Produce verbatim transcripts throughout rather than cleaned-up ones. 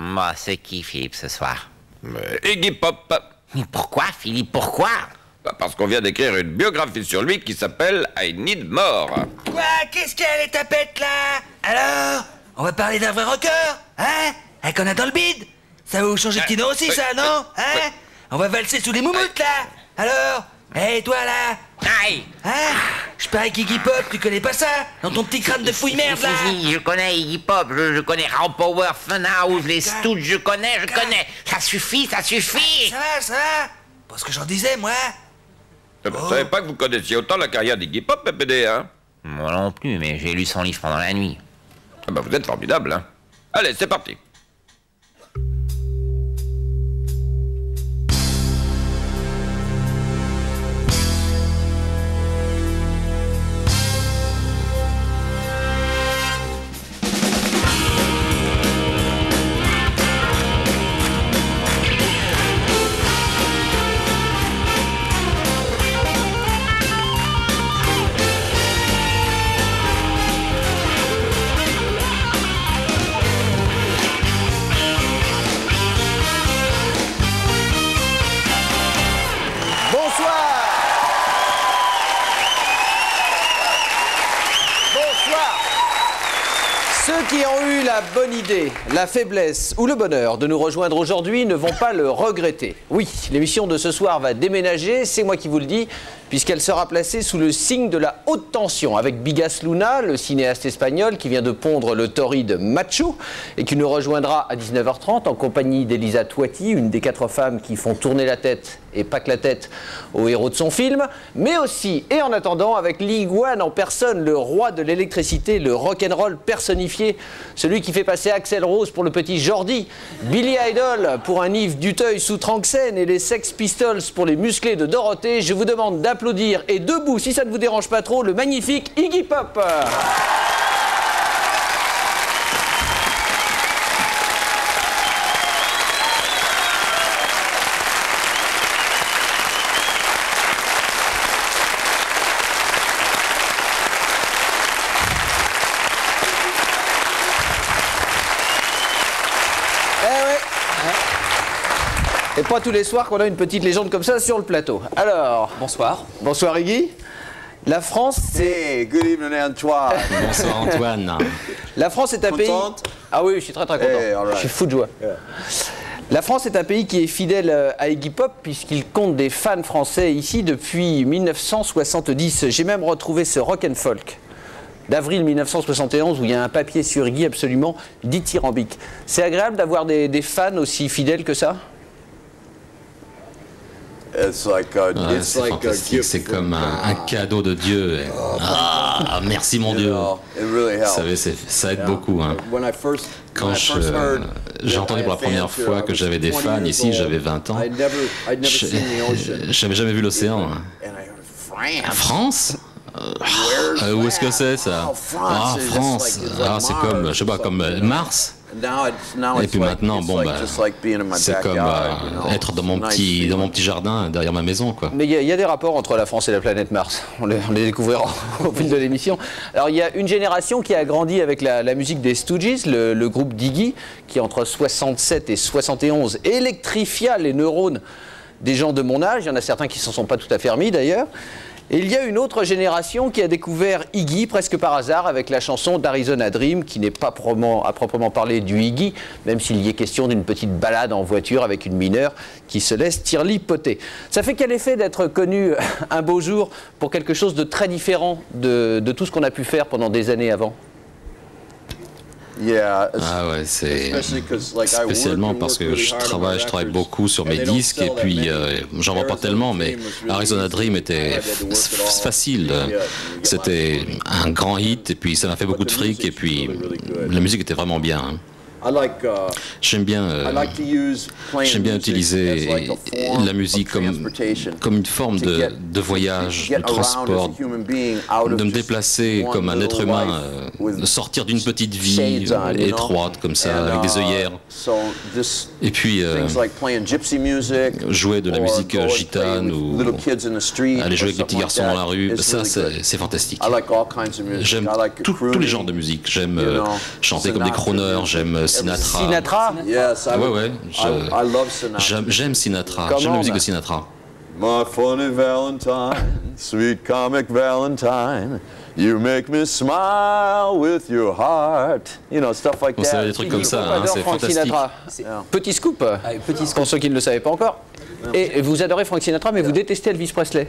Moi, c'est qui, Philippe, ce soir? Mais Iggy Pop. Mais pourquoi, Philippe, pourquoi? Bah, parce qu'on vient d'écrire une biographie sur lui qui s'appelle I Need More. Quoi? Qu'est-ce qu'elle est tapette, là? Alors? On va parler d'un vrai rocker? Hein? Un qu'on a dans le bide? Ça va vous changer de petit nom aussi, oui, ça, oui, non? Hein? oui. On va valser sous les moumoutes, là? Alors? Hé, toi, là? Aïe! Hein? Je parie qu'Iggy Pop, tu connais pas ça? Dans ton petit crâne de fouille merde, là? Si, si, je connais Iggy Pop, je, je connais Raw Power, Funhouse, les Stooges, je connais, je connais. Ça suffit, ça suffit. Ça va, ça va? Pas ce que j'en disais, moi. Je ne savais pas que vous connaissiez autant la carrière d'Iggy Pop, P P D, hein? Moi non plus, mais j'ai lu son livre pendant la nuit. Ah bah, vous êtes formidable, hein? Allez, c'est parti. Ceux qui ont eu la bonne idée, la faiblesse ou le bonheur de nous rejoindre aujourd'hui ne vont pas le regretter. Oui, l'émission de ce soir va déménager, c'est moi qui vous le dis, puisqu'elle sera placée sous le signe de la haute tension avec Bigas Luna, le cinéaste espagnol qui vient de pondre le torride Macho et qui nous rejoindra à dix-neuf heures trente en compagnie d'Elisa Toiti, une des quatre femmes qui font tourner la tête et pas que la tête au héros de son film, mais aussi, et en attendant, avec l'Iguane en personne, le roi de l'électricité, le rock'n'roll personnifié, celui qui fait passer Axl Rose pour le petit Jordi, Billy Idol pour un Yves Duteuil sous Tranxène et les Sex Pistols pour les musclés de Dorothée. Je vous demande d'applaudir et debout, si ça ne vous dérange pas trop, le magnifique Iggy Pop. Et pas tous les soirs qu'on a une petite légende comme ça sur le plateau. Alors... Bonsoir. Bonsoir Iggy. La France, c'est... Hey, good evening Antoine. Bonsoir Antoine. La France est un pays... Contente? Ah oui, je suis très très content. Hey, all right. Je suis fou de joie. Yeah. La France est un pays qui est fidèle à Iggy Pop puisqu'il compte des fans français ici depuis mille neuf cent soixante-dix. J'ai même retrouvé ce rock and folk d'avril mille neuf cent soixante et onze où il y a un papier sur Iggy absolument dithyrambique. C'est agréable d'avoir des, des fans aussi fidèles que ça? It's like a, Ouais, it's c'est like a fantastique, gift c'est from comme un, un God. cadeau de Dieu. Ah, merci mon You Dieu. know, it really Vous helps. savez, c'est- ça aide Yeah. beaucoup. Hein. When I first, Quand when I je- first heard j'ai that entendu I pour la had première fans here, fois I que was j'avais des twenty fans years ici, old. j'avais vingt ans. I'd never, I'd never Je- seen the ocean. J'avais jamais vu l'océan. hein. And I heard La France. France Where's Euh, Où est-ce que that? c'est ça? Oh, France Ah, is just France. like- it's like Ah, c'est comme, Mars je sais pas, or comme euh, something. Mars. Now it's, now Et it's puis like- maintenant, it's bon, like bah, just like being in my c'est comme backyard, euh, you know. être dans mon Nice petit, dans feeling. mon petit jardin derrière ma maison, quoi. Mais il y, a- il y a des rapports entre la France et la planète Mars. On les, on les découvrira au fil de l'émission. Alors, il y a une génération qui a grandi avec la, la musique des Stooges, le, le groupe d'Iggy, qui entre soixante-sept et soixante et onze électrifia les neurones des gens de mon âge. Il y en a certains qui ne s'en sont pas tout à fait remis, d'ailleurs. Et il y a une autre génération qui a découvert Iggy presque par hasard avec la chanson d'Arizona Dream, qui n'est pas proprement, à proprement parler du Iggy, même s'il y est question d'une petite balade en voiture avec une mineure qui se laisse tirlipoter. Ça fait quel effet d'être connu un beau jour pour quelque chose de très différent de, de tout ce qu'on a pu faire pendant des années avant? Yeah, it's- Ah ouais, c'est especially 'cause, like, I work spécialement and parce work que really je hard on my travaille, je travaille records, beaucoup sur and mes they don't disques sell et that puis many. euh, j'en vends pas Arizona tellement, mais Dream was really Arizona easy. Dream I était had to work it f- all. facile, Yeah, you get c'était un grand hit et puis ça m'a fait beaucoup de fric et puis la musique était vraiment bien. hein. I like, uh, J'aime bien, euh, I like to use playing j'aime bien music utiliser as like a form la musique of comme, transportation, comme une forme to de, get- de voyage, get de around as a transport, human being out of de me just déplacer one comme un être little humain, life euh, with de sortir d'une petite vie shades on, you know? étroite comme ça, And, avec des uh, œillères. so this Et puis euh, things like playing gypsy music, jouer de la or musique go and play gitane with ou little kids in the street, aller jouer or avec des petits something garçons like dans la that rue, is ça really c'est good. c'est fantastique. I like all kinds of music. J'aime I like tout- tous les crooning, genres de musique. J'aime you euh, know, chanter comme des Sinatra crooners, music, j'aime Sinatra. Sinatra. Yes, I, Ouais, would- ouais. I, je- I love Sinatra. J'aime j'aime Sinatra. Comment, J'aime la musique là de Sinatra. My funny Valentine, sweet comic Valentine, you make me smile with your heart. You know, stuff like Bon, c'est that. des trucs comme Iggy ça, Pop hein, adore c'est Frank fantastique. Sinatra. Petit scoop, petit scoop. pour ceux qui ne le savaient pas encore. Et vous adorez Frank Sinatra, mais vous détestez Elvis Presley.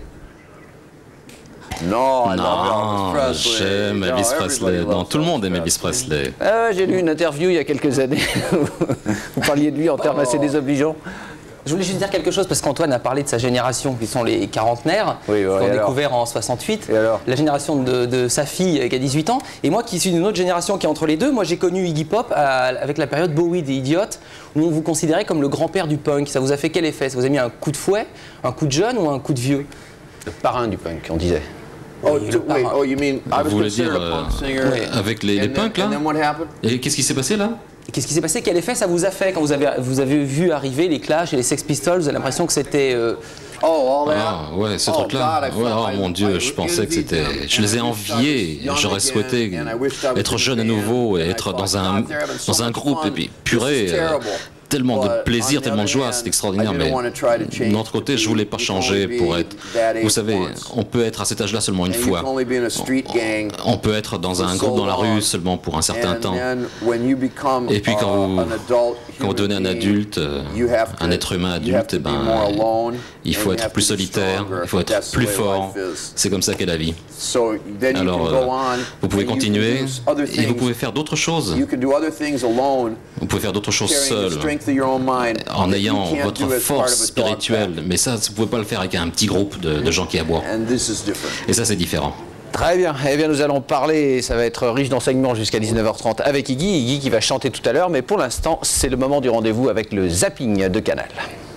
No, I love Non, Elvis Presley. j'aime No, Elvis everybody Presley. loves Non, tout le monde aime Elvis Elvis Presley. Ah, j'ai lu une interview il y a quelques années. Vous parliez de lui en termes assez désobligeants. Je voulais juste dire quelque chose parce qu'Antoine a parlé de sa génération, qui sont les quarantenaires, Oui, ouais, qui ont et alors découvert en soixante-huit. Et alors La génération de, de sa fille qui a dix-huit ans. Et moi qui suis d'une autre génération qui est entre les deux, moi j'ai connu Iggy Pop à- avec la période Bowie des Idiots, où on vous considérait comme le grand-père du punk. Ça vous a fait quel effet? Ça vous a mis un coup de fouet, un coup de jeune ou un coup de vieux? Le parrain du punk, on disait. Oh, Oui, to- le wait, parrain. oh, you mean I was Vous voulez considered dire, a punk euh, singer? Oui. Avec les, les And then- punks, là And then what happened? Et qu'est-ce qui s'est passé, là Qu'est-ce qui s'est passé? Quel effet ça vous a fait quand vous avez, vous avez vu arriver les Clash et les Sex Pistols? Vous avez l'impression que c'était... euh, Oh, all that? Ah, ouais, ce Oh, truc-là. God, I Ouais, felt- oh I- mon Dieu, I je pensais que envied c'était. them. Je les ai And I wished I was enviés. young J'aurais again, souhaité and I wished I was être in jeune the à band, nouveau et and I être thought, dans un, God, they're having so dans un much groupe. fun. Et puis, This is purée, euh, terrible. tellement de But plaisir, on the tellement de other joie, hand, c'est extraordinaire. I Mais didn't want to try to change d'un autre côté, je voulais pas you can changer only pour be être. that age Vous savez, once. on peut être à cet âge-là seulement une And you fois. can only be in a street gang On peut être dans un for groupe so dans la rue long. seulement pour un certain And temps. then when you become, Et puis uh, quand vous, an adult quand vous human devenez un being, adulte, euh, you have to- un être humain you have adulte, to eh be ben, more alone, il and faut you être have plus to be solitaire, stronger. il faut être That's the plus way fort. life is. C'est comme ça qu'est la vie. So then you Alors, can euh, go on, vous pouvez and you can continuer do other et vous things. pouvez faire d'autres choses. You can do other things alone, Vous pouvez faire d'autres choses carrying the seul, strength of your own mind, en that you ayant can't votre do as part force of a dog spirituelle. pack. Mais ça, vous ne pouvez pas le faire avec un petit groupe de, de gens qui aboient. And this is different. Et ça, c'est différent. Très bien. Eh bien, nous allons parler, ça va être riche d'enseignements jusqu'à dix-neuf heures trente avec Iggy. Iggy qui va chanter tout à l'heure, mais pour l'instant, c'est le moment du rendez-vous avec le zapping de Canal.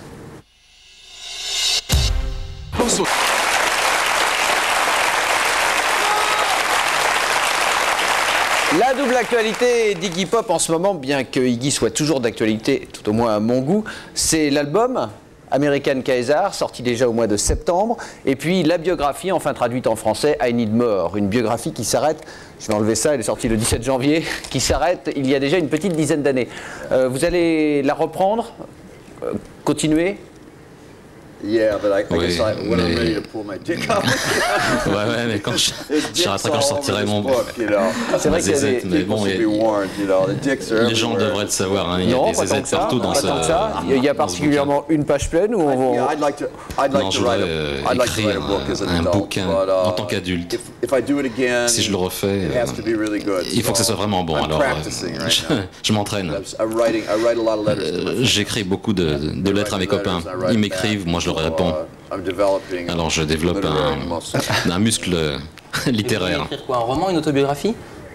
La double actualité d'Iggy Pop en ce moment, bien que Iggy soit toujours d'actualité, tout au moins à mon goût, c'est l'album American Kaysar, sorti déjà au mois de septembre, et puis la biographie, enfin traduite en français, I Need More, une biographie qui s'arrête, je vais enlever ça, elle est sortie le dix-sept janvier, qui s'arrête il y a déjà une petite dizaine d'années. Euh, vous allez la reprendre, euh, continuer? Yeah, but I, I Oui, guess I, when I'm mais- ready to pull my dick out, Ouais, ouais, mais quand je, je raterai quand je sortirai mon. C'est vrai qu'il y a zézette, des- mais bon, il y a- les gens devraient le savoir, hein, il y a Non, des pas tant zézettes que ça, partout dans pas ce. tant que ça. Il y a- il y a dans ce particulièrement une page pleine où on Yeah, va... I'd like to. I'd like Non, je to write voudrais a. euh, I'd like to write a écrire book as an un adult, bouquin but, uh, en tant qu'adulte. If, if I do it again, Si je le refais, it has to be really good. il faut que ce soit vraiment bon. I'm Alors, euh, practicing right je, now. je m'entraîne. I'm- I'm writing. I write a lot of letters to my Euh, friends. J'écris beaucoup de, de They lettres à mes write me copains. letters, I write Ils back. m'écrivent, moi je leur So, réponds. uh, I'm developing Alors je développe literary un, muscle. un muscle littéraire. écrire quoi? Un roman, une autobiographie?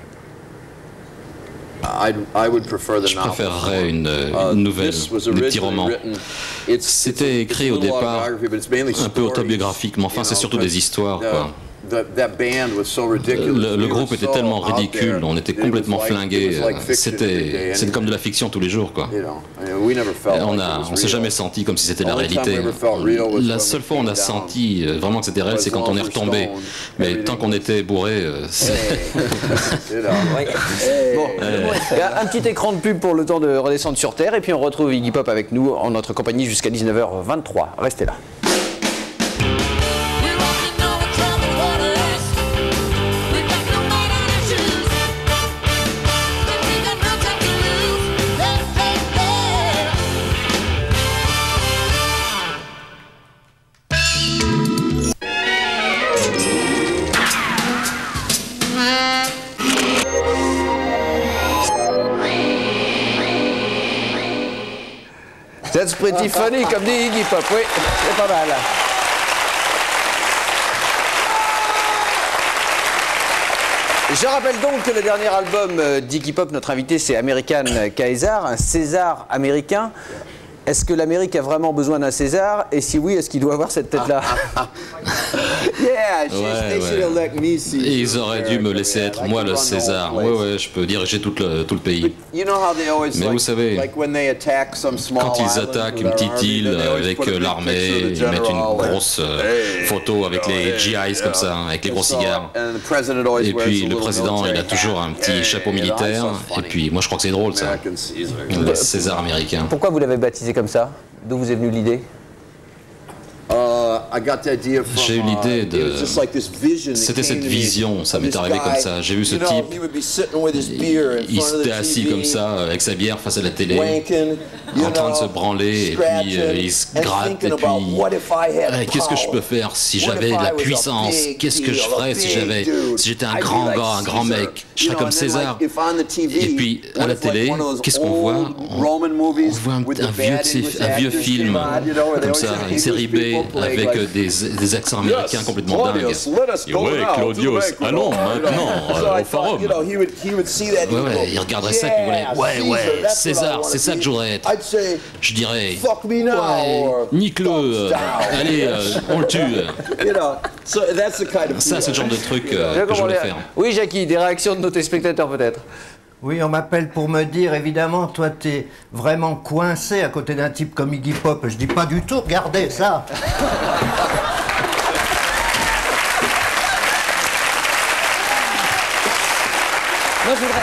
I'd, I would prefer the Je novel. préférerais une, Uh, une nouvelle, this was des petits originally romans. written- it's- C'était it's a- écrit it's a au little départ autobiography, but it's mainly un peu stories, autobiographique, mais enfin you c'est know, surtout des because histoires, the- quoi. the- that band was so ridiculous. Le, le We groupe were était so tellement out ridicule, there on était that it was complètement like- flingués. it was like fiction every C'était day, c'était and- comme de la fiction tous les jours, quoi. You know, I mean, we never felt On like a, it was on s'est real. jamais senti comme si c'était la The only time réalité. we ever felt real was La when seule we fois où on a came down. senti euh, vraiment que c'était réel, c'est quand on est retombé. Mais tant qu'on était bourré, euh, c'est- You know. Bon, il y a un petit écran de pub pour le temps de redescendre sur Terre, et puis on retrouve Iggy Pop avec nous en notre compagnie jusqu'à dix-neuf heures vingt-trois. Restez là. We're walking over troubled waters. We've got no mind on our shoes. And we got no time to lose. Hey, hey, hey. That's pretty funny, comme dit Iggy Pop, oui, c'est pas mal. Je rappelle donc que le dernier album euh, d'Iggy Pop, notre invité, c'est American Kaysar, un César américain. Est-ce que l'Amérique a vraiment besoin d'un César? Et si oui, est-ce qu'il doit avoir cette tête-là? Yeah, Ouais, ouais. Et ils auraient dû me laisser être moi le César. Ouais, ouais, je peux diriger tout le, tout le pays. Mais vous savez, quand ils attaquent une petite île avec l'armée, ils mettent une grosse euh, photo avec les G Is comme ça, avec les gros cigares. Et puis le président, il a toujours un petit chapeau militaire. Et puis moi, je crois que c'est drôle ça. Le César américain. Pourquoi vous l'avez baptisé comme ça? D'où vous est venue l'idée? J'ai eu l'idée de... C'était cette vision, ça m'est arrivé comme ça. J'ai vu ce type, il s'était assis comme ça, avec sa bière face à la télé, en train de se branler, et puis euh, il se gratte, et puis... euh, Qu'est-ce que je peux faire si j'avais de la puissance? Qu'est-ce que je ferais si j'avais... Si j'étais un grand gars, un grand mec? Je serais comme César. Et puis, à la télé, qu'est-ce qu'on voit? On, on voit un, un, vieux, un vieux film, comme ça, une série B, avec euh, des, des accents américains complètement dingues. Ouais, Claudius, allons maintenant euh, au forum. Ouais, ouais, il regarderait ça et puis il voulait, ouais, ouais, César, c'est ça que je voudrais être. Je dirais, ouais, nique-le, euh, allez, euh, on le tue. Ça, c'est le genre de truc euh, que je voulais faire. Oui, Jackie, des réactions de nos téléspectateurs peut-être? Oui, on m'appelle pour me dire, évidemment, toi, t'es vraiment coincé à côté d'un type comme Iggy Pop. Je dis pas du tout, regardez ça. Moi, je voudrais,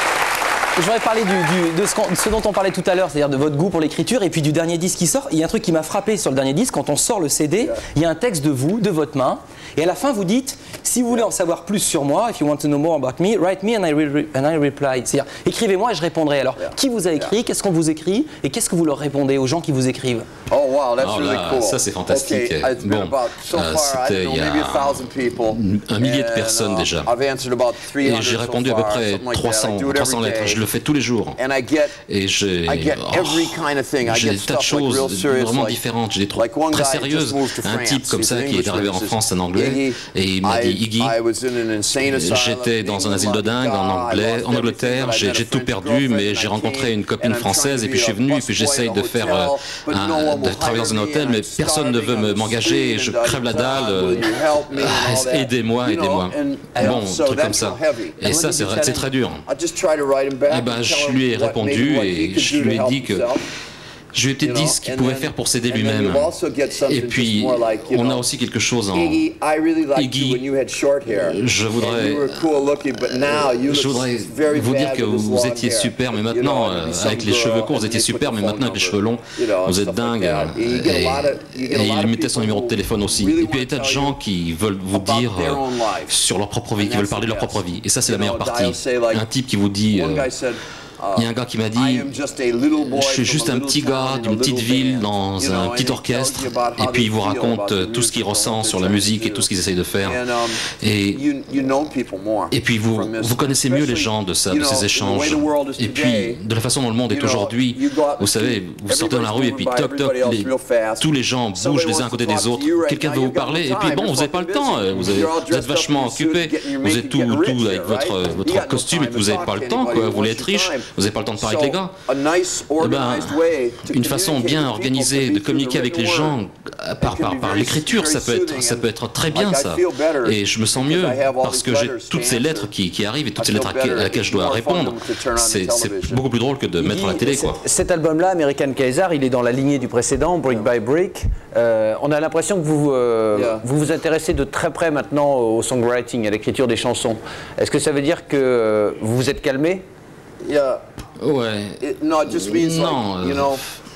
je voudrais parler du, du- de, ce qu'on- de ce dont on parlait tout à l'heure, c'est-à-dire de votre goût pour l'écriture, et puis du dernier disque qui sort. Il y a un truc qui m'a frappé sur le dernier disque, quand on sort le C D, il y a un texte de vous, de votre main, et à la fin vous dites, si vous voulez en savoir plus sur moi, if you want to know more about me, write me and I, re- and I reply. C'est-à-dire, écrivez-moi et je répondrai. Alors, qui vous a écrit, qu'est-ce qu'on vous écrit, et qu'est-ce que vous leur répondez aux gens qui vous écrivent? Oh wow, that's Alors really là, cool. ça, c'est fantastique. Okay, it's been Bon, about- so euh, far, I c'était don't il y know, a maybe a thousand people. un millier de And, personnes uh, déjà. I've answered about three Et hundred j'ai so répondu à peu far, près something like trois cents, that. I do it trois cents every lettres. day. Je le fais tous les jours. And I get, Et j'ai I get oh, every kind of thing. I j'ai get des tas de stuff like real choses serious, vraiment like- différentes. J'ai des trucs like one très guy sérieuses. just moved to Un France. type comme He's ça an qui est Englishman. arrivé en He says, France, un anglais, Iggy, et il m'a dit, I- Iggy, I was in an insane asylum j'étais dans un in asile de England. dingue en I anglais, lost en Angleterre, everything, j'ai but I j'ai met a tout French perdu, girlfriend mais and j'ai I rencontré came une copine and I'm française, et puis je suis trying to venu, be et puis a j'essaye de busboy in a faire, euh, hotel, but un- no one will de travailler dans un hire me hôtel, and mais I'm personne ne veut starving me- on the m'engager, street je and crève la I- dalle, will euh, you help me and all ah, that? aidez-moi, You know, aidez-moi. and- Bon, and so truc comme that's ça. so heavy. Et ça, c'est c'est très dur. I just try to write him back Eh ben, and je tell lui ai him what répondu maybe what he et could je do to lui ai help dit que himself. je lui ai peut-être You dit know, ce qu'il and pouvait then- faire pour s'aider and then lui-même. you also get something Et puis, just more like, you on a know, aussi quelque chose en... Iggy, I really liked Iggy, you when you had short hair. je voudrais- And you were cool looking, but now you Je look voudrais very vous dire bad que with this vous long étiez hair. super, mais You know, maintenant, and euh, it'd be avec some les cheveux girl, courts, vous and étiez they put super, the mais phone maintenant avec les number, cheveux longs, you know, vous stuff êtes like dingue. that. And you get a Et, lot of- you get a et lot il of mettait son people numéro de who téléphone aussi. really Et puis il y a des tas de wanna tell gens you qui veulent vous about dire their euh, own life. sur leur propre vie, And qui veulent that's parler de the leur propre best. vie. Et ça, c'est You la meilleure know, partie. I'll say, like, Un type qui vous dit... One euh, guy said, il y a un gars qui m'a I dit, am just a little boy je suis from juste a un little petit town gars in a d'une petite little ville band. dans You know, un and petit he tells orchestre, you about et how puis they il vous feel raconte about euh, the tout ce qu'il music, ressent what sur they're la trying musique to et tout do. ce qu'ils essayent de faire. And, um, Et, you, you know people more et puis vous, from this, vous connaissez mieux les especially, gens de, ça, you de know, ces the way échanges. the world is Et today, puis, de la façon dont le monde est you know, aujourd'hui, you go out in vous the savez, street, vous sortez dans la rue et puis everybody's toc toc, moving by, les- everybody else real fast. tous les gens bougent Somebody les uns à wants côté to des talk to autres. you right Quelqu'un now, veut vous you've got parler, no et puis time, bon, you're vous n'avez pas le fucking temps, busy. euh, vous, avez- You're all vous êtes dressed up in vachement your suit, occupé, getting your vous êtes makeup, tout, getting tout rich avec here, votre, right? votre You got no costume, et time puis vous to n'avez talk pas to le temps, anybody quoi. who Vous voulez wants être your riche, time. vous n'avez pas le temps de parler avec les gars. So, a nice, Eh ben, organized way to une façon communicate bien with people organisée can be de through communiquer the avec les written gens word. euh, par, It can par, be par very- l'écriture, ça peut very être, ça soothing peut être très bien like I ça. feel better Et je me sens because mieux I have all parce these que j'ai letters toutes to ces answer. lettres qui, qui arrivent et toutes I ces feel lettres à, better. à laquelle je It's dois more fun répondre. than to turn on the C'est c'est television. beaucoup plus drôle que de mettre à la télé, quoi. Cet album-là, American Kaysar, il est dans la lignée du précédent, Brick by Brick. Euh, on a l'impression que vous, euh, Yeah. vous vous intéressez de très près maintenant au songwriting, à l'écriture des chansons. Est-ce que ça veut dire que euh, vous vous êtes calmé? Yeah. Ouais. It, no, it just means Non, like, you euh, know,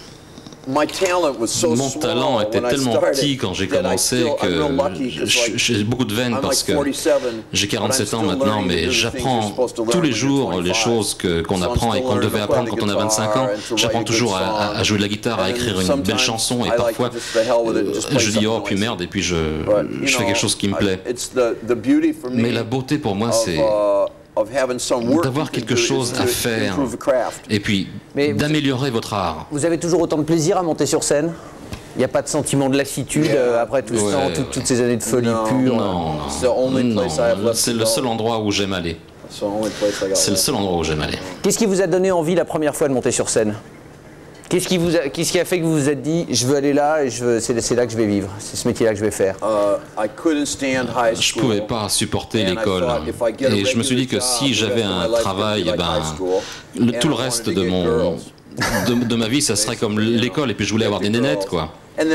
my talent was so Mon small talent était when I tellement started petit quand j'ai that I commencé feel que I'm real lucky 'cause, je- like, j'ai beaucoup de veines I'm parce like que forty-seven, j'ai but quarante-sept I'm ans still maintenant, learning mais to do the things you're j'apprends supposed to learn tous les when you're jours les twenty-five. choses que- qu'on So I'm apprend et still qu'on learning devait to play apprendre the quand on a vingt-cinq ans. guitar and to J'apprends write a toujours good à, à- à jouer de la guitare, à song. écrire And une belle sometimes chanson et I like parfois to just the hell with it, just play je dis oh something puis nice. merde et puis je, But, you je fais know, quelque chose qui me I- plaît. it's the- the beauty for me Mais la beauté pour moi of, c'est uh, of having some work d'avoir you can quelque do is chose to à faire improve the craft. et puis Mais vous- d'améliorer votre art. Vous avez toujours autant de plaisir à monter sur scène? Il n'y a pas de sentiment de lassitude Yeah. euh, après tout ce Ouais, temps, ouais. toutes, toutes ces années de folie No. pure? Non, It's the only non, place I have non, left c'est to le go. seul endroit où j'aime aller. It's the only place I got C'est le left. seul endroit où j'aime aller. Qu'est-ce qui vous a donné envie la première fois de monter sur scène? Qu'est-ce qui, vous a, qu'est-ce qui a fait que vous vous êtes dit, je veux aller là et je veux, c'est, c'est là que je vais vivre, c'est ce métier-là que je vais faire? Je pouvais pas supporter l'école. Et je me suis dit que si j'avais un travail, eh ben, le, tout le reste de, mon, de, de ma vie, ça serait comme l'école. Et puis je voulais avoir des nénettes, quoi.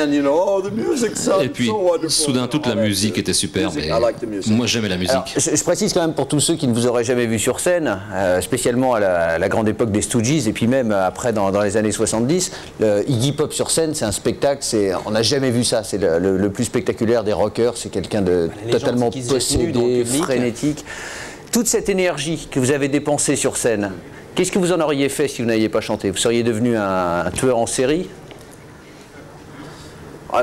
Et puis, soudain, toute la musique était superbe. Et moi, j'aimais la musique. Alors, je, je précise quand même pour tous ceux qui ne vous auraient jamais vu sur scène, euh, spécialement à la, à la grande époque des Stooges, et puis même après dans, dans les années soixante-dix, le Iggy Pop sur scène, c'est un spectacle, c'est, on n'a jamais vu ça. C'est le, le, le plus spectaculaire des rockers. C'est quelqu'un de totalement possédé, frénétique. Toute cette énergie que vous avez dépensée sur scène, qu'est-ce que vous en auriez fait si vous n'aviez pas chanté? Vous seriez devenu un, un tueur en série? Ah,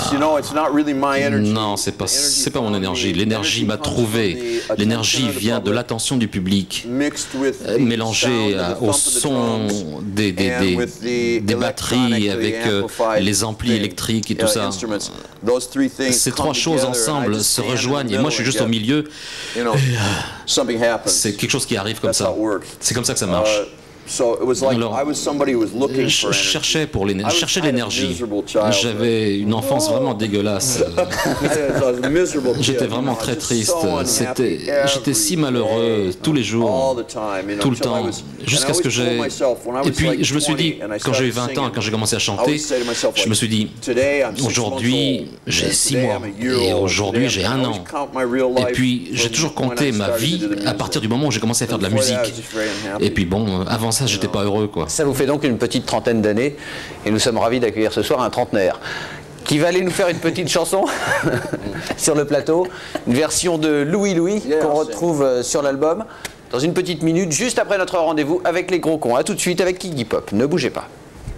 non, c'est pas, c'est pas mon énergie. L'énergie m'a trouvé. L'énergie vient de l'attention du public, euh, mélangée au son des, des, des, des batteries avec euh, les amplis électriques et tout ça. Ces trois choses ensemble se rejoignent et moi je suis juste au milieu. Et, euh, c'est quelque chose qui arrive comme ça. C'est comme ça que ça marche. Alors, je cherchais pour l'énergie, je cherchais l'énergie. J'avais une enfance vraiment dégueulasse. J'étais vraiment très triste. C'était, j'étais si malheureux tous les jours, tout le temps, jusqu'à ce que j'ai. Et puis, je me suis dit, quand j'ai eu vingt ans, quand j'ai commencé à chanter, je me suis dit, aujourd'hui, j'ai six mois, et aujourd'hui, j'ai un an. Et puis, j'ai toujours compté ma vie à partir du moment où j'ai commencé à faire de la musique. Et puis, bon, avant ça, j'étais pas heureux, quoi. Ça vous fait donc une petite trentaine d'années, et nous sommes ravis d'accueillir ce soir un trentenaire qui va aller nous faire une petite chanson sur le plateau, une version de Louie Louie qu'on retrouve sur l'album dans une petite minute, juste après notre rendez-vous avec les gros cons. A tout de suite avec Iggy Pop, ne bougez pas.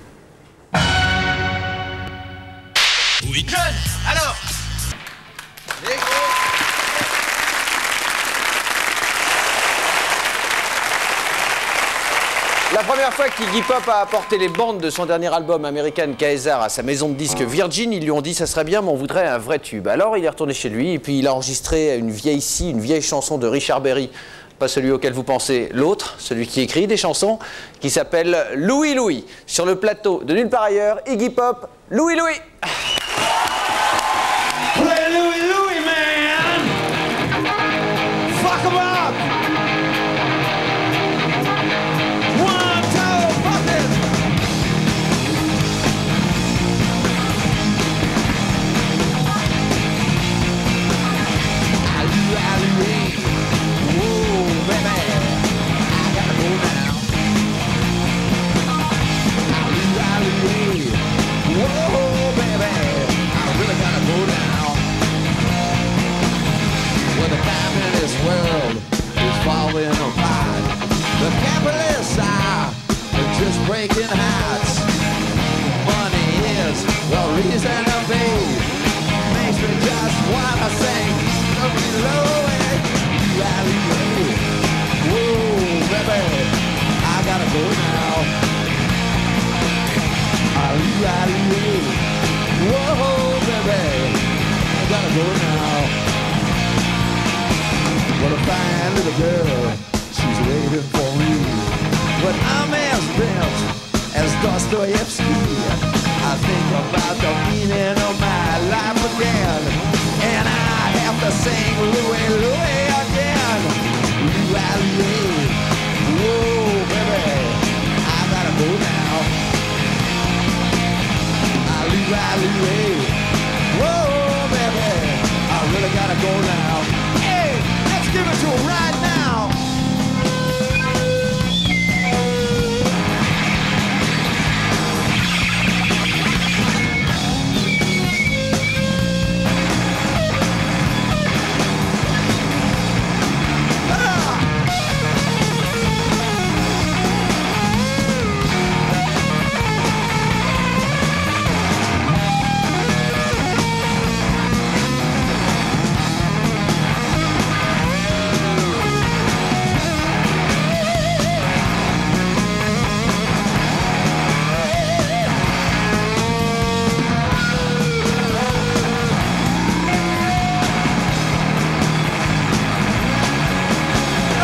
Oui. Jeune, alors les gros. La première fois qu'Iggy Pop a apporté les bandes de son dernier album American Kaesar à sa maison de disques Virgin, ils lui ont dit ça serait bien mais on voudrait un vrai tube. Alors il est retourné chez lui et puis il a enregistré une vieille scie, une vieille chanson de Richard Berry, pas celui auquel vous pensez, l'autre, celui qui écrit des chansons, qui s'appelle Louie Louie. Sur le plateau de Nulle part ailleurs, Iggy Pop, Louie Louie. Play Louie Louie, man. Fuck 'em up. One, two, fuck it. Louie, Louie. Whoa, baby, I gotta go now. Louie, Louie. Whoa, baby, I really gotta go now. Well, the capitalist world is falling apart. The capitalists are just breaking hearts. Money is the reason to be. Makes me just wanna sing. Louie, Louie, Louie. Whoa, baby, I gotta go now. Louie, Louie. Whoa, baby, I gotta go now. What a fine little girl, she's waiting for me. But I'm as bent as Dostoevsky. I think about the meaning of my life again, and I have to sing Louie, Louie again. Louie, Louie. Whoa, baby, I gotta go now. Louie, Louie. Whoa, baby, I really gotta go now. Hey, let's give it to him right now.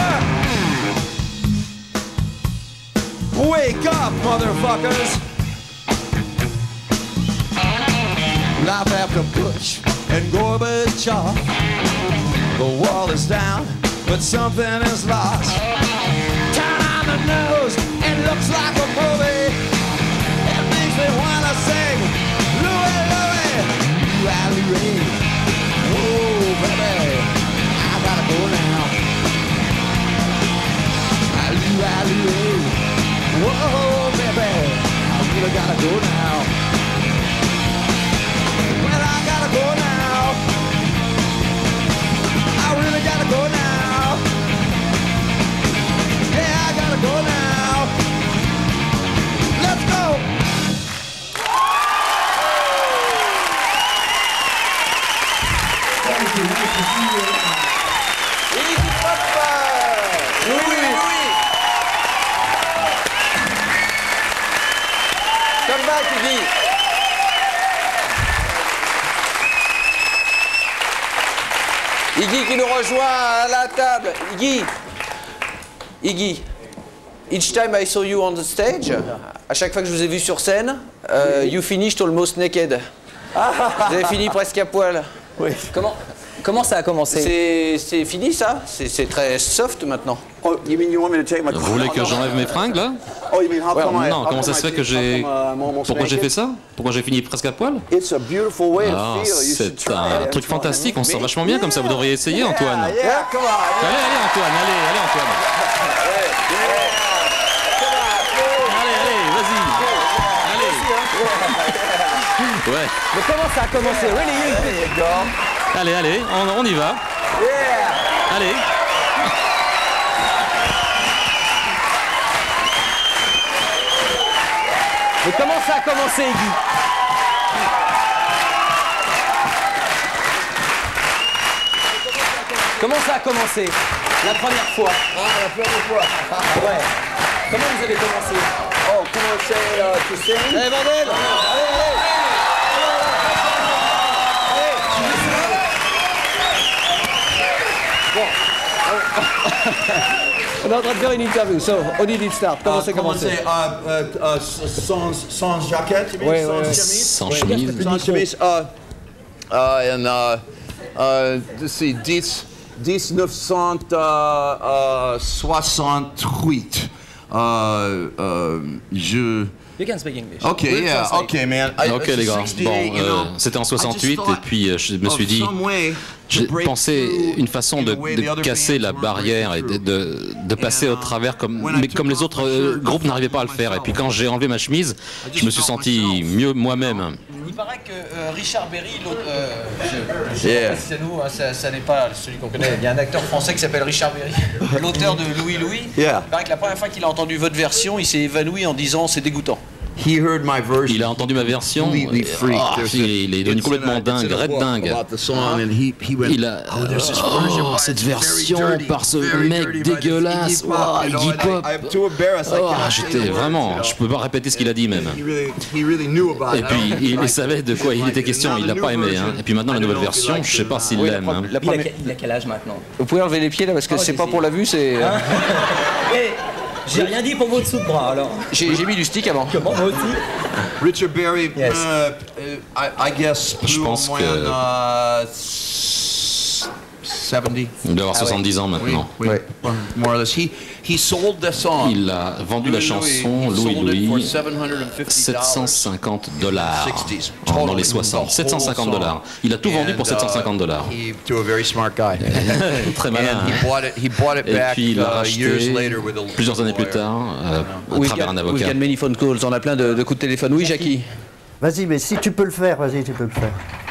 Wake up, motherfuckers! life after Bush and Gorbachev. The wall is down, but something is lost. Turn on the news, it looks like a movie. It makes me wanna sing Louie, Louie, Louie, Louie. Oh, baby, I gotta go now. Louie, Louie. Whoa, baby, I really gotta go now. Well, I gotta go now. I really gotta go now. Yeah, I gotta go now. Let's go. Iggy Pop. Oui, oui, oui. Come back, Iggy. Iggy qui nous rejoint à la table. Iggy. Iggy. Each time I saw you on the stage, à chaque fois que je vous ai vu sur scène, uh, you finished almost naked. Vous avez fini presque à poil. Oui. Comment, comment ça a commencé? C'est fini ça? C'est très soft maintenant. Vous voulez que j'enlève mes fringues là? Non, comment ça se fait que j'ai... Pourquoi j'ai fait ça? Pourquoi j'ai fini presque à poil? Ah, c'est un truc fantastique, on se sent vachement bien comme ça, vous devriez essayer Antoine. Allez, allez Antoine, allez, allez Antoine. Allez, allez, vas-y. Allez. Ouais. Mais comment ça a commencé? Really? Allez, allez, on, on y va. Allez. Mais comment ça a commencé, Iggy? Comment ça a commencé? La première fois. Ah, la première fois. Ouais. Comment vous avez commencé? Oh, commencer euh, tu sais? Allez, bordel! Allez, allez! On est en train de faire une interview, so, on dit start. Comment c'est commencé? Euh, euh, sans, sans jaquette, tu oui, sans oui, chemise? Sans chemise. Sans chemise. Euh, euh, en, euh, euh, c'est dix neuf cent soixante-huit. Euh, euh, je... You can speak English. Ok, yeah, ok, man. I, Ok les gars, bon, euh, c'était en soixante-huit et puis euh, je me suis dit, j'ai pensé une façon de, de casser la barrière et de, de, de passer au travers comme, mais comme les autres euh, groupes n'arrivaient pas à le faire. Et puis quand j'ai enlevé ma chemise, je me suis senti mieux moi-même. Il paraît que euh, Richard Berry, l'autre, euh, je, je yeah. sais pas si c'est nous, hein, ça, ça n'est pas celui qu'on connaît. Il y a un acteur français qui s'appelle Richard Berry, l'auteur de Louie Louie. Yeah. Il paraît que la première fois qu'il a entendu votre version, il s'est évanoui en disant c'est dégoûtant. He heard my version. Il a entendu ma version, oh, il est devenu complètement dingue, red dingue. Il a oh, cette version par ce mec dégueulasse, oh, Iggy Pop. Oh, j'étais vraiment, je peux pas répéter ce qu'il a dit même. Et puis il savait de quoi il était question, il l'a pas aimé. Hein. Et puis maintenant la nouvelle version, je sais pas s'il l'aime. Hein. Il, première... il a quel âge maintenant? Vous pouvez enlever les pieds là parce que oh, c'est pas pour la vue, c'est. Hein? J'ai rien dit pour vos dessous de bras alors. J'ai mis du stick avant. Comment moi aussi? Richard Berry, yes. uh, I, I guess, je pense que uh, soixante-dix. Il doit avoir soixante-dix ans maintenant. Oui, oui. Ouais. More or less. He, he sold the song. Il a vendu la chanson Louie Louie sept cent cinquante dollars dans les soixante. sept cent cinquante dollars. Il a tout vendu pour sept cent cinquante dollars. Très malin. Et puis il l'a racheté plusieurs années plus tard euh, à travers un avocat. We've got many phone calls. On a plein de, de coups de téléphone. Oui, Jackie. Vas-y, mais si tu peux le faire, vas-y, tu peux le faire.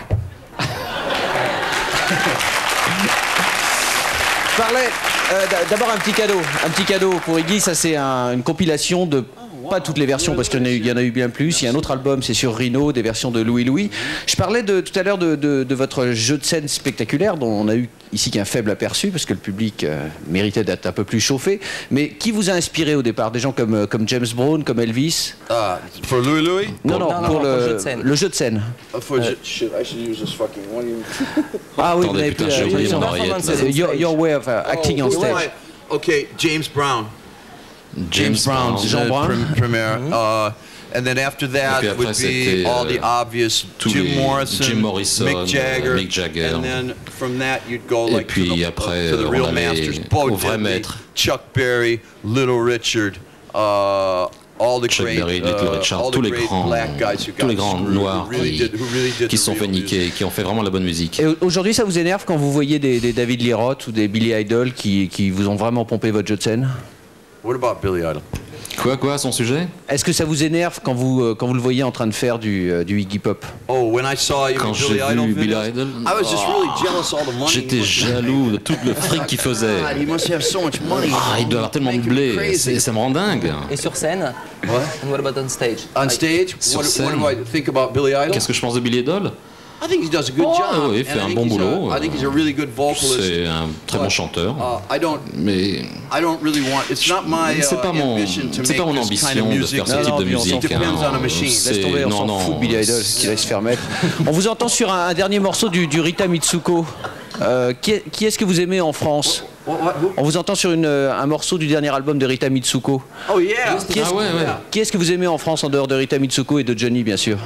Je parlais euh, d'abord un petit cadeau, un petit cadeau pour Iggy. Ça c'est un, une compilation de pas toutes les versions parce qu'il y, y en a eu bien plus. Il y a un autre album, c'est sur Rhino, des versions de Louie Louie. Je parlais de, tout à l'heure de, de, de votre jeu de scène spectaculaire dont on a eu ici qu'un faible aperçu parce que le public euh, méritait d'être un peu plus chauffé. Mais qui vous a inspiré au départ? Des gens comme, comme James Brown, comme Elvis? Ah, pour Louie Louie? Non, non, non, pour, non, le, pour le jeu de scène. Le jeu de scène. Uh, for uh, shit, I should use this fucking one. Ah oui, vous avez pu. Your, your way of uh, acting oh, on stage. Right. Okay, James Brown. James, James Brown, Jean Brown. Premiere. Mm-hmm. uh, And then after Et that puis après, would be c'était, all euh, the obvious tous Jim les Morrison, Jim Morrison, Mick Jagger, euh, Mick Jagger. and then from that you'd go Et like puis to the, après, to the on real allait masters, Bo au vrai Diddley, maître. Chuck Berry, Little Richard, uh, all the Chuck great, Berry, Little uh, Richard, all the tous les great grands, black guys who tous les got grands screwed, noirs who really qui, did, who really did qui the se sont fait real music. niquer, qui ont fait vraiment la bonne musique. Et aujourd'hui, ça vous énerve quand vous voyez des, des David Lee Roth ou des Billy Idol qui, qui vous ont vraiment pompé votre jeu de scène? What about Billy Idol? Quoi, quoi, son sujet? Est-ce que ça vous énerve quand vous, euh, quand vous le voyez en train de faire du, euh, du Iggy Pop? Oh, when I saw you Quand Billy j'ai Idol vu Billy videos, Idol, I was just really jealous all the money. j'étais jaloux de tout le fric qu'il faisait. God, he must have so much money. Ah, il doit avoir tellement de blé, c'est- ça me rend dingue. Et sur scène? What? And what about on stage? On stage, Sur what, scène. what do I think about Billy Idol? Qu'est-ce que je pense de Billy Idol? I think he does a good Oh, job. oui, il and fait I un think bon he's a- boulot. I think he's a really good vocalist. C'est un très bon chanteur. Uh, I don't, Mais I don't really want. It's not my uh, c'est pas mon, ambition to c'est make pas mon this kind ambition of de music. faire ce Non, type non, de mais on s'en musique. fout. Depends on a machine. Laisse C'est- tomber, on non, s'en non, fout de Billy Idol, ce qu'il laisse faire mettre. On vous entend sur un, un dernier morceau du, du Rita Mitsuko. Euh, qui, est- qui est-ce que vous aimez en France? What, what, who? On vous entend sur une, euh, un morceau du dernier album de Rita Mitsuko. Oh yeah. Qui est-ce Ah ouais, ouais. qui est-ce que vous aimez en France en dehors de Rita Mitsuko et de Johnny, bien sûr?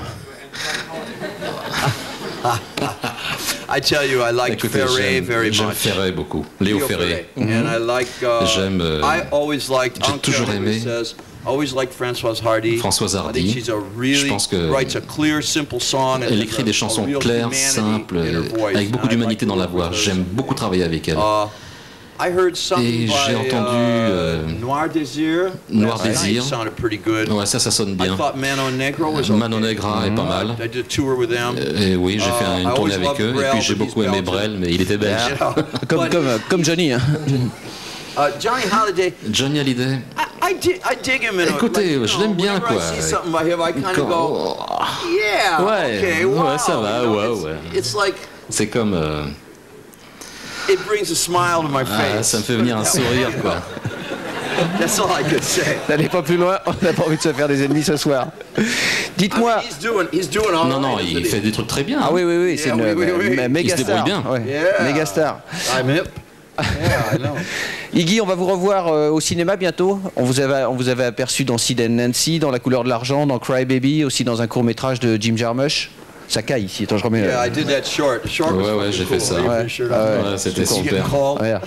I tell you, I like Écoutez, Ferré j'aime very j'aime much. Ferré beaucoup. Léo Ferré. And I like. Uh, J'aime, euh, I always liked. I j'ai don't care toujours what aimé it says, always liked Françoise Hardy. Françoise I Hardy. think she's a really Je pense que writes a clear, simple song. and Elle has écrit a- des a chansons real claires, humanity simples, in her voice. avec beaucoup And I d'humanité like dans la to voix. work with her. J'aime beaucoup travailler avec elle. Uh, I heard something Et j'ai by, entendu, uh, euh, Noir Désir. Noir That Désir. sounded pretty good. Ouais, ça, ça sonne I bien. thought Mano Negro was Mano okay. Negra est pas mal. I did a tour with them. Et oui, j'ai fait Uh, une I tournée always avec loved eux. Et Brel, puis j'ai but he's beaucoup aimé Belgian. Brel, mais il était belge. Yeah. Comme, But, comme, comme Johnny. Hein. uh, Johnny Holiday, Johnny Hallyday. I, I, dig, I dig him in a, Écoutez, like, you je know, l'aime bien, whenever quoi. I see something by him, I kind of Quand- go, yeah, Ouais, okay, ouais, wow. ça va, you know, ouais, it's, ouais. It's like, C'est comme... euh, it brings a smile to my ah, face. ça me fait venir un sourire, quoi. That's all I could say. N'allez pas plus loin, on n'a pas envie de se faire des ennemis ce soir. I Dites-moi. mean, he's doing, he's doing all Non, non, right, il isn't fait he? des trucs très bien. Ah oui, oui, oui, c'est Yeah, une oui, oui, oui. euh, méga Il se débrouille star. bien. Ouais, Yeah. méga star. I'm hip. Yeah, I know. Iggy, on va vous revoir euh, au cinéma bientôt. On vous avait, on vous avait aperçu dans Sid and Nancy, dans La couleur de l'argent, dans Cry Baby, aussi dans un court métrage de Jim Jarmusch. Ça caille ici. Attends, je remets. Yeah, euh, I did that short. The short was Ouais, ouais, fucking j'ai cool. fait ça. You Ouais. put your shirt Ah on. ouais. Ouais, c'était You getting super. cold? regarde.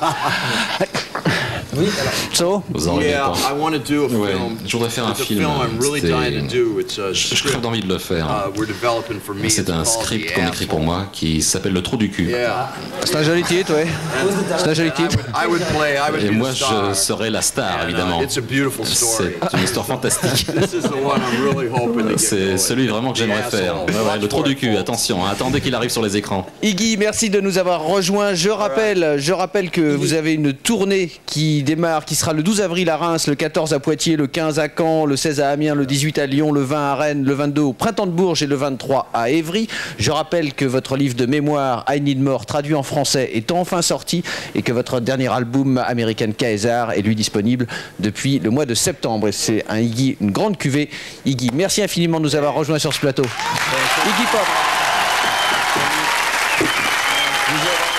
So, Vous en rêvez Yeah, pas. I want to do a Ouais, film. je voudrais faire un It's a film. film I'm really C'était- dying to do. It's a Je je crève script d'envie de le faire. uh, we're developing for me. C'est It's un called script The qu'on écrit pour Asshole. moi qui s'appelle Le Trou du cul. Yeah. c'est un joli titre, ouais. C'est un joli I titre. would, I would play. I would Et be moi, the star. je serai la star, And, uh, évidemment. it's a beautiful story. C'est une histoire fantastique. This is the one I'm really hoping to get C'est going. celui vraiment que The j'aimerais faire. Asshole. Ouais, ouais, Watch le trou for du it, cul, folks. attention, hein, attendez qu'il arrive sur les écrans. Iggy, merci de nous avoir rejoints. Je rappelle, je rappelle que vous avez une tournée qui démarre, qui sera le douze avril à Reims, le quatorze à Poitiers, le quinze à Caen, le seize à Amiens, le dix-huit à Lyon, le vingt à Rennes, le vingt-deux au Printemps de Bourges et le vingt-trois à Évry. Je rappelle que votre livre de mémoire, I Need More, traduit en français, est enfin sorti et que votre dernier album, American Caesar, est lui disponible depuis le mois de septembre. Et c'est un Iggy, une grande cuvée. Iggy, merci infiniment de nous avoir rejoints sur ce plateau. Iggy Pop. Vous avez-